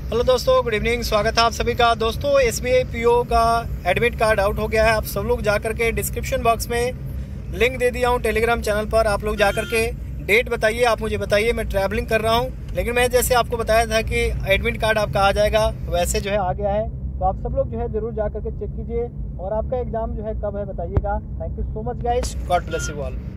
Hello दोस्तों, good evening. स्वागत है आप सभी का। दोस्तों, SBI PO का एडमिट कार्ड आउट हो गया है। आप सब लोग जा करके डिस्क्रिप्शन बॉक्स में लिंक दे दिया हूँ टेलीग्राम चैनल पर। आप लोग जा करके डेट बताइए, आप मुझे बताइए। मैं ट्रैवलिंग कर रहा हूँ, लेकिन मैं जैसे आपको बताया था कि एडमिट कार्ड आपका आ जाएगा, वैसे जो है आ गया है। तो आप सब लोग जो है ज़रूर जा करके चेक कीजिए और आपका एग्ज़ाम जो है कब है बताइएगा। Thank you so much guys, God bless you all.